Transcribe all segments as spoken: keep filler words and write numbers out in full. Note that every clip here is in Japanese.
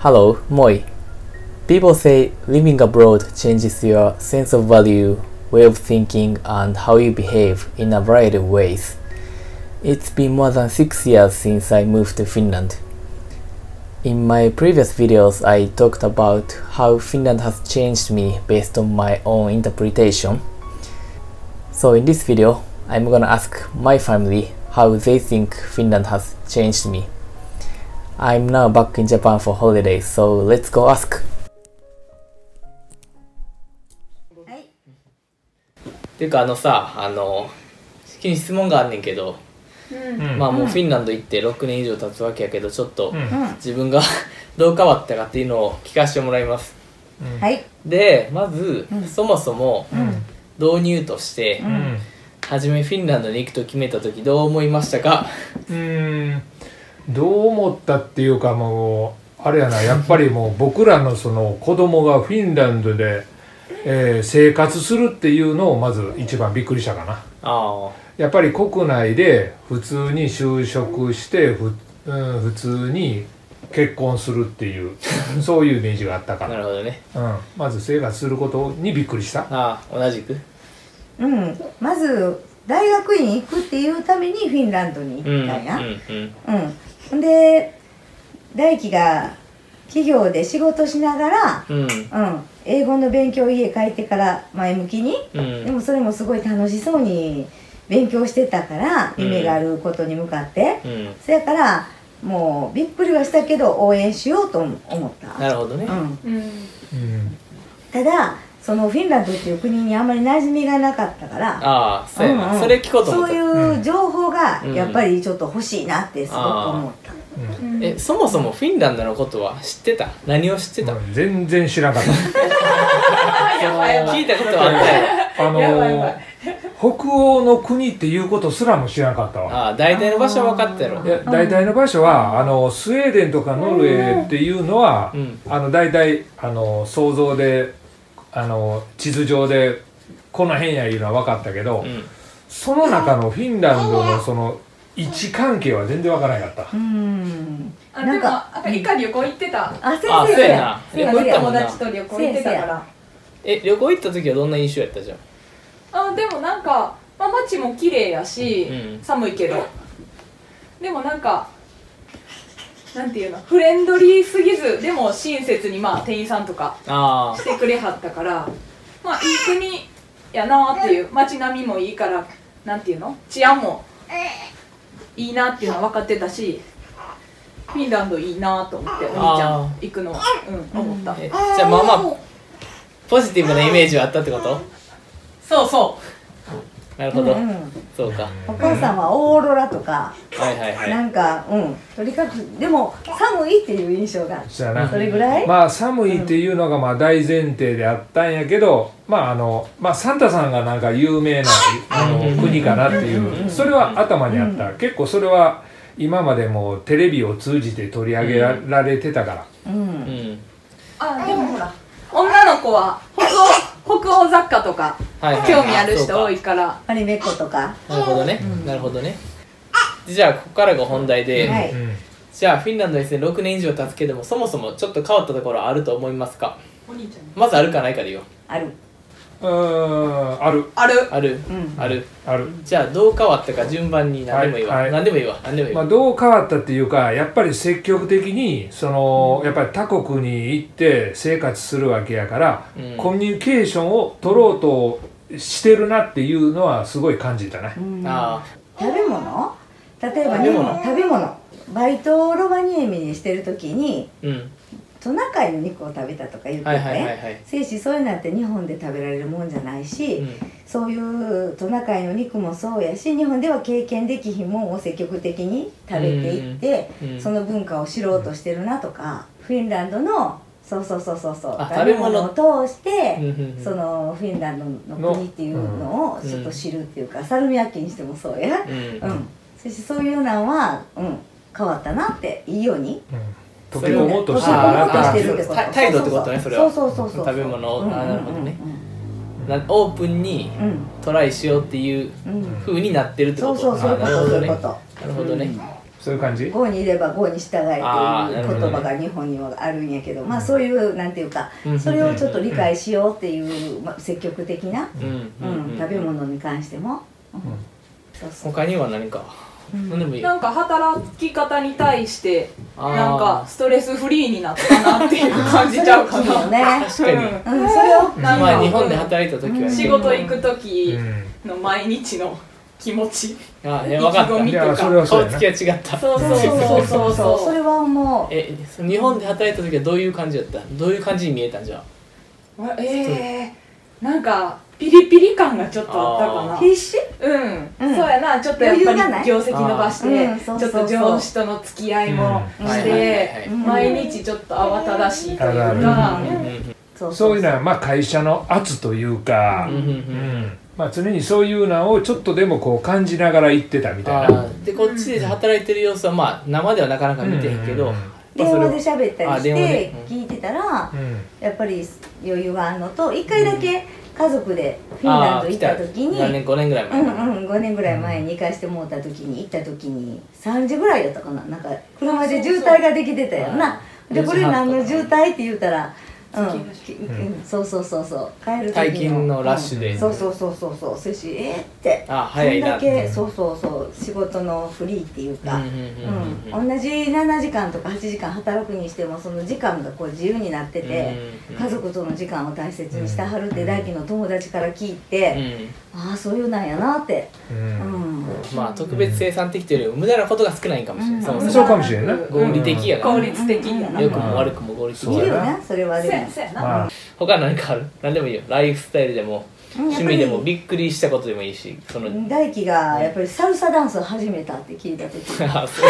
Hello, Moi. People say living abroad changes your sense of value, way of thinking, and how you behave in a variety of ways. It's been more than six years since I moved to Finland. In my previous videos, I talked about how Finland has changed me based on my own interpretation. So in this video, I'm gonna ask my family how they think Finland has changed me. I'm now back in Japan for holidays, so let's go ask. っていうかあのさ、あの君に質問があんねんけど、うん、まあもうフィンランド行ってろくねん以上経つわけやけど、ちょっと自分がどう変わったかっていうのを聞かせてもらいます。はい。で、まず、うん、そもそも導入として、うん、初めフィンランドに行くと決めた時どう思いましたか？ うーん、どう思ったっていうか、もうあれやな、やっぱりもう僕らのその子供がフィンランドで、えー、生活するっていうのをまず一番びっくりしたかな。あ、やっぱり国内で普通に就職してふ、うん、普通に結婚するっていうそういうイメージがあったから。なるほどね、うん、まず生活することにびっくりした。 ああ、同じく。 うん、まず大学院行くっていうためにフィンランドに行ったんや。うん、で大輝が企業で仕事しながら、うんうん、英語の勉強家帰ってから前向きに、うん、でもそれもすごい楽しそうに勉強してたから、夢があることに向かって、うん、そやからもうびっくりはしたけど応援しようと思った。 なるほどね、うんうん、 ただそのフィンランドっていう国にあんまり馴染みがなかったから、 ああ、そうやな、うんうん、それ聞こうと思った。そういう情報がやっぱりちょっと欲しいなってすごく思った。 うん、え、そもそもフィンランドのことは知ってた？何を知ってた？ うん、全然知らなかった聞いたことはあったよ。あのー、 北欧の国っていうことすらも知らなかったわ。 ああ、大体の場所は分かったやろ。 いや、大体の場所はあのスウェーデンとかノルウェーっていうのは、うん、あの大体あの想像であの地図上でこの辺やいうのは分かったけど、うん、その中のフィンランドのその位置関係は全然分からなかった。うん。 あ、でも一回旅行行ってた。 あ、そうやな。 旅行行ったもんな。 友達と旅行行ってたから。 え、旅行行った時はどんな印象やったじゃん？ あ、でもなんか、まあ、街も綺麗やし、うん、寒いけどでもなんかなんていうの、フレンドリーすぎずでも親切にまあ店員さんとかしてくれはったから、まあいい国やなっていう、街並みもいいから、なんていうの、治安もいいなっていうのは分かってたし、フィンランドいいなと思ってお兄ちゃん行くのは、うん、思った。 え、じゃあまあまあポジティブなイメージはあったってこと？ そうそう、 なるほど、うんうん、そうか。 お母さんはオーロラとか、はいはいはい、なんか、うん、とにかくでも寒いっていう印象が、それぐらい。 まあ寒いっていうのがまあ大前提であったんやけど、まああのまあサンタさんがなんか有名なあの国かなっていう、それは頭にあった。結構それは今までもテレビを通じて取り上げられてたから。うんうん、 あ、でもほら、女の子は北欧北欧雑貨とか興味ある人多いから、 パリメッコとか。 なるほどね、うん、なるほどね。じゃあここからが本題で、はい、じゃあフィンランドにですねろくねん以上経つけども、そもそもちょっと変わったところあると思いますか？お兄ちゃん、まずあるかないかでよ。 ある。 うーん、あるあるある、うん、あるある。じゃあどう変わったか順番に何でもいいわ、はいはい、何でもいいわ何でもいいわ。 まあ、どう変わったっていうか、やっぱり積極的にその、うん、やっぱり他国に行って生活するわけやから、うん、コミュニケーションを取ろうとしてるなっていうのはすごい感じたね。うん、 あ、食べ物、例えば日本食べ物、バイトをロバニエミにしてる時に、うん、トナカイの肉を食べたとか言ってて、精子そういうのって日本で食べられるもんじゃないし、うん、そういうトナカイの肉もそうやし、日本では経験できひんもんを積極的に食べていって、うん、その文化を知ろうとしてるなとか、フィンランドのそうそうそうそうそう食べ物を通して、そのフィンランドの国っていうのをちょっと知るっていうか、サルミアッキにしてもそうや、うん、うん、そしてそういうのは、うん、変わったなっていいように。うん、 溶け込もうとしてるなって態度ってことね、それは。 そうそうそうそう、 食べ物を、なるほどね。オープンにトライしようっていう風になってるってこと。 そうそう、そういうこと、そういうこと。 なるほどね。 そういう感じ。 郷にいれば郷に従えっていう言葉が日本にはあるんやけど、まあそういうなんていうか、それをちょっと理解しようっていう、まあ、積極的な、うん、食べ物に関しても。 他には何か、 なんか働き方に対してなんかストレスフリーになったなっていう感じちゃうかな。 確かに。それをまあ日本で働いた時は仕事行く時の毎日の気持ち、 ああ、分かった。 いや、それはそうやな。 顔つきは違った。 そうそうそうそうそう。それはもう。 え、日本で働いた時はどういう感じだった？どういう感じに見えたんじゃ？ ええ、なんかピリピリ感がちょっとあったかな。 必死？ うん、そうやな。ちょっとやっぱり業績伸ばして、ちょっと上司との付き合いもして、毎日ちょっと慌ただしいというか。 そういうのはまあ会社の圧というか。まあ常にそういうのをちょっとでもこう感じながら行ってたみたいな。 でこっちで働いてる様子はまあ生ではなかなか見てへんけど、 電話で喋ったりして聞いてたら、やっぱり余裕があるのと、一回だけ家族でフィンランド行った時に、 何年ごねんぐらい前、 うんうんごねんぐらい前に行かしてもらった時に行った時にさんじぐらいだったかな、なんか車で渋滞ができてたよな。でこれ何の渋滞って言うたら。うん、そうそうそうそう帰る時の退勤のラッシュで、 そうそうそうそうそうそしえってあ早いな、 そんだけそうそうそう仕事のフリーっていうか、同じななじかんとかはちじかん働くにしてもその時間がこう自由になってて、家族との時間を大切にしてはるって大輝の友達から聞いて、ああそういうなんやなって、 まあ特別生産的というより無駄なことが少ないかもしれない。 そうかもしれない。 合理的やから、 効率的やな。 良くも悪くも合理的いいよねそれは。でも他何かある？何でもいいよ。ライフスタイルでも趣味でもびっくりしたことでもいいし、その大輝がやっぱりサルサダンスを始めたって聞いた時ああそれ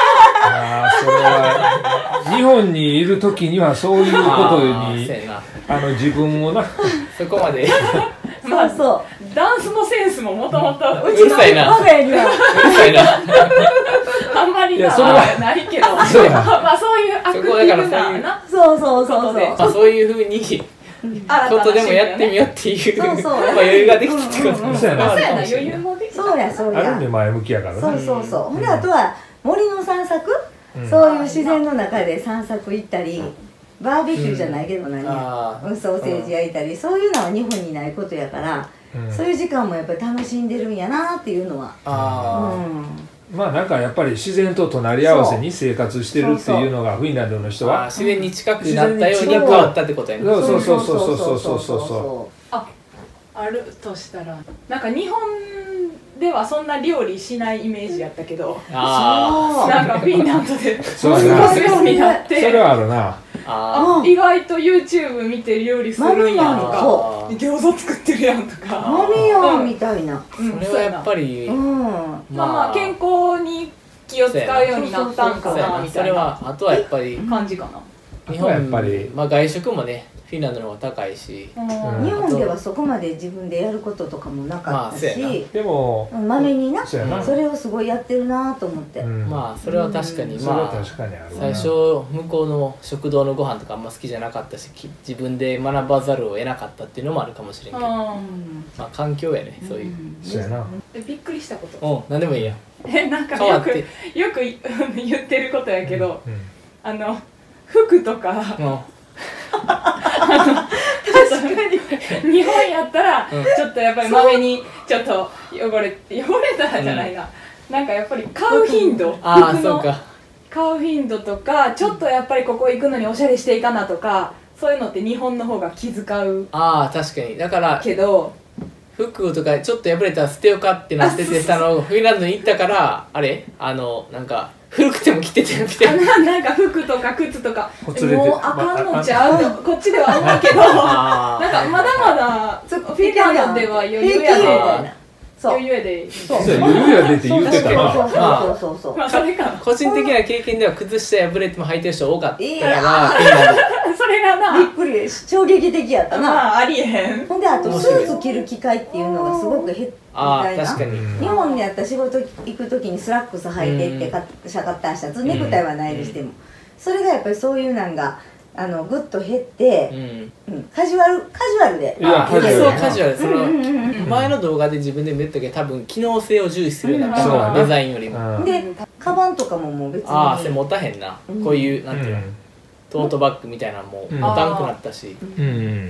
は日本にいる時にはそういうことにあの自分をなそこまでまあそうダンスのセンスももともとうるさいな我が家にはうるさいなあんまりなないけどまあそういうアクティブなそうそうそうそうまあそういうふうにことでもやってみようっていう余裕ができたってことそうやな余裕もできたそうやそうやあるんで前向きやからな。 そうそうそうほんであとは森の散策そういう自然の中で散策行ったりバーベキューじゃないけど何やソーセージ焼いたりそういうのは日本にないことやからそういう時間もやっぱり楽しんでるんやなっていうのはまあなんかやっぱり自然と隣り合わせに生活してるっていうのがフィンランドの人は自然に近くなったように変わったってことやね。 そうそうそうそうそうそうそうそうああるとしたらなんか日本ではそんな料理しないイメージやったけどなんかフィンランドでそうするようになってそれはあるなあ意外と YouTube 見て料理するんやとか餃子作ってるやんとか何やみたいなそれはやっぱりまあまあ健康に気を使うようになったんかなみたいなそれはあとはやっぱり感じかな日本はやっぱりまあ外食もねフィンランドの方が高いし、 うん、日本ではそこまで自分でやることとかもなかったし、まあ、 でもまめにな そ, それをすごいやってるなと思って、うん、 まあそれは確かに、 うん、 まあ確かにある最初向こうの食堂のご飯とかあんま好きじゃなかったし自分で学ばざるを得なかったっていうのもあるかもしれんけど、うん、まあ環境やねそういう、うん、 そうやなびっくりしたことうん何でもいいよえなんかよくよく言ってることやけど、うんうん、あの服とか、うんあの確かに日本やったらちょっとやっぱりまめにちょっと汚れ汚れたらじゃないな、うん、なんかやっぱり買う頻度あ服の買う頻度とかちょっとやっぱりここ行くのにおしゃれしていかなとかそういうのって日本の方が気遣うああ確かにだからけど服とかちょっと破れたら捨てようかってなっててあのフィンランドに行ったからあれあのなんか古くても着ててみたいななんか服とか靴とかもうあかんのちゃうとこっちでは思うけどなんかまだまだフィンランドでは余裕やで余裕やでそう余裕やでって言ってたなそうそうそうそうまあそれか個人的な経験では靴下破れても履いてる人多かったからそれがなびっくり衝撃的やったなまあありえんほんであとスーツ着る機会っていうのがすごく減ってああ確かに日本にやったら仕事行く時にスラックス履いてってかシャカッタンシャツネクタイはないにしてもそれがやっぱりそういうなんがあのグッと減って、うんうん、カジュアルカジュアルでいやカジュアルカジュアルその前の動画で自分でも言ったけど多分機能性を重視するようなデザインよりもでカバンとかももう別にああそれ持たへんな、 うん、 こういうなんていうの、うん、トートバッグみたいなのも持たんくなったし、 うん、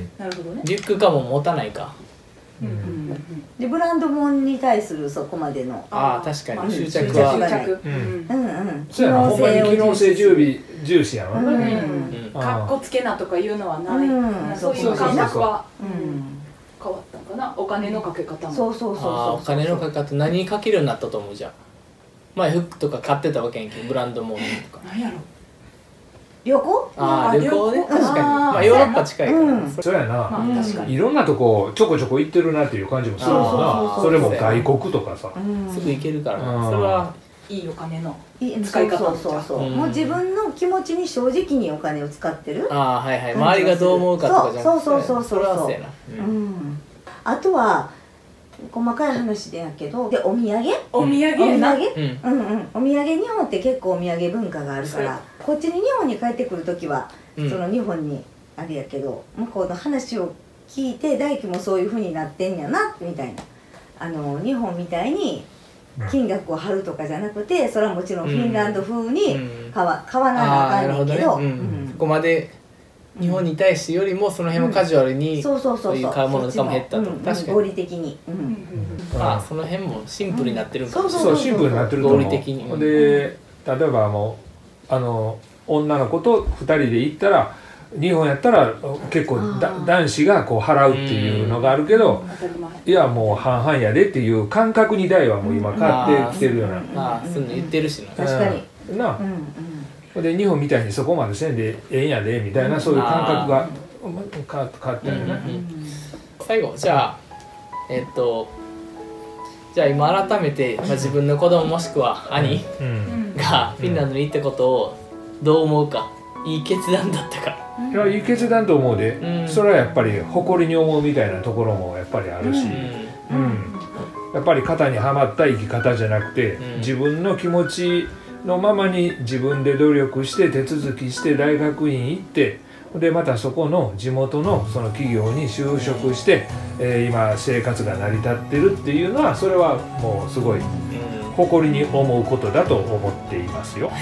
なるほどね。 リュックかも持たないか、 うんうん、でブランド物に対するそこまでのああ確かに、まあ、執着は執着うんうんそうやな、ほんまに機能性重視重視やわな、 かっこつけなとかいうのはない、うん、そういう感覚は変わったんかな。お金のかけ方もそうそうそうそう、 あお金のかけ方何にかけるようになったと思う。じゃあ前服とか買ってたわけやんけどブランド物とか何やろ旅行ああ旅行ね確かにまあヨーロッパ近いから、うん、 そうやな、まあ、 確かにいろんなとこちょこちょこ行ってるなっていう感じもするもんな。それも外国とかさ、 うん、すぐ行けるから、 うん、 それはいいお金の使い方そうそうそう、うん、もう自分の気持ちに正直にお金を使ってるああはいはい周りがどう思うかとかじゃなくてそうそうそうそうそれはそうやな、 うんうん、あとは細かい話でやけどでお土産お土産やな、 うん、うんうんお土産日本って結構お土産文化があるからこっちに日本に帰ってくる時は、うん、その日本にあれやけど向こうの話を聞いて大輝もそういう風になってんやなみたいなあの日本みたいに金額を張るとかじゃなくてそれはもちろんフィンランド風に買わ、買わななあかんねんけど、 うんうん、そこまで日本に対してよりもその辺もカジュアルにそういう買うものとかも減ったと、うん、確かに合理的に、うんうん、ああその辺もシンプルになってるんかもしれない、 そうシンプルになってると思う。 合理的に、うん、 で例えばもうあの女の子とふたりで行ったら日本やったら結構だ男子がこう払うっていうのがあるけど、いやもう半々やでっていう感覚に代はもう今変わってきてるような、 ああそういうの言ってるしな、 確かにな、うん、で日本みたいにそこまでせんでええんやでみたいなそういう感覚が変わったよね、うんうん、 最後じゃあえっとじゃあ今改めて、まあ、自分の子供もしくは兄、うん、がフィンランドに行ったことをどう思うか、いい決断だったか。 いやいい決断と思うで、うん、それはやっぱり誇りに思うみたいなところもやっぱりあるし、うんうん、やっぱり型にはまった生き方じゃなくて、うん、自分の気持ちのままに自分で努力して手続きして大学院行ってでまたそこの地元のその企業に就職して、えー、今生活が成り立ってるっていうのはそれはもうすごい誇りに思うことだと思っていますよ。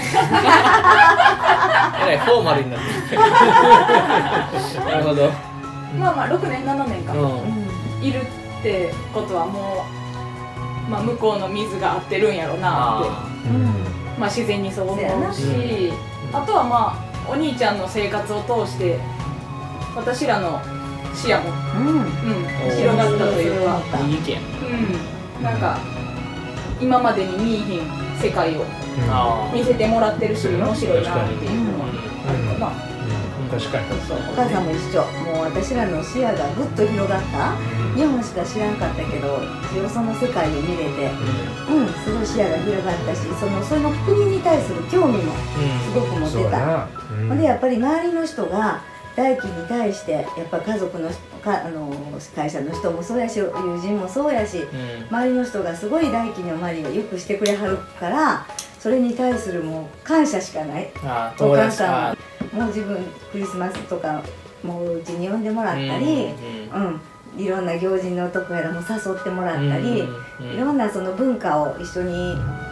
えらいフォーマルになってる。なるほど。 まあまあろくねんななねんか、うん、いるってことはもう、まあ、向こうの水が合ってるんやろうなって、うん、まあ自然にそう思うし、うん、あとはまあお兄ちゃんの生活を通して私らの視野も、うんうん、広がったというか、 いい意見、 うん、なんか今までに見えへん世界を見せてもらってるし、うん、面白いなっていうのはあるかな。 確かにそうお母さんも一緒。もう私らの視野がぐっと広がった、うん、日本しか知らんかったけど一応その世界を見れて、うん、うん、すごい視野が広がったしそのその国に対する興味もすごく持てた、うんうん、でやっぱり周りの人が大輝に対してやっぱ家族のかあの会社の人もそうやし友人もそうやし、うん、周りの人がすごい大輝の周りがよくしてくれはるからそれに対するもう感謝しかない。 あお母さんもう自分クリスマスとかもううちに呼んでもらったり、うんうんうん、いろんな行事のとこやらも誘ってもらったり、うんうん、いろんなその文化を一緒に、うん、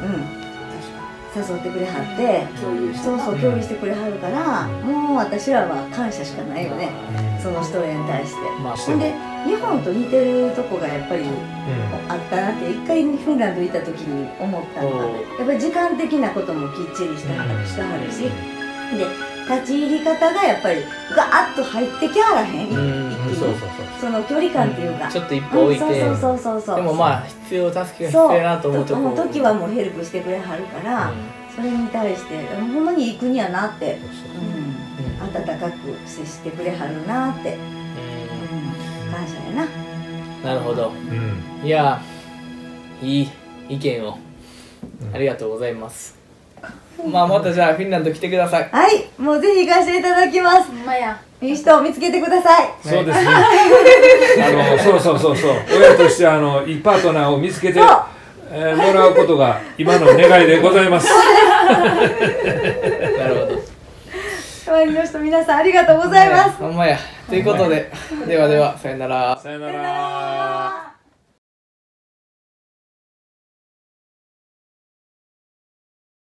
誘ってくれはって共有してそうそう共有してくれはるから、うん、もう私らは感謝しかないよね、うん、その人に対して。まあ、ほんで日本と似てるとこがやっぱりあったなって一回フィンランド行った時に思ったのがやっぱり時間的なこともきっちりしてはるし、で立ち入り方がやっぱりガーッと入ってきはらへん、うん、その距離感っていうか、 うん、ちょっと一歩置いて、 うん、そうそうそうそうでもまあ必要助けが必要やなと思うとこその時はもうヘルプしてくれはるから、うん、それに対してほんまにいい国やなって、うん、温かく接してくれはるなって、うん、感謝やな。なるほど、うん、いやいい意見をありがとうございます。まあまたじゃあフィンランド来てください。 はい、もうぜひ行かせていただきます。 ほんまや。 いい人を見つけてください。 そうですね。あのそうそうそうそう。親としてあのいいパートナーを見つけて、えー、もらうことが今の願いでございます。 なるほど。 周りの人皆さんありがとうございます。 ほんまや。ということで、ではではさよなら。 さよなら。